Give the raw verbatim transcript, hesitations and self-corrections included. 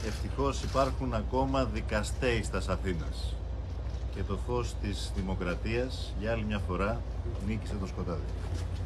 Ευτυχώς υπάρχουν ακόμα δικαστέοι στας Αθήνας και το φως της δημοκρατίας για άλλη μια φορά νίκησε το σκοτάδι.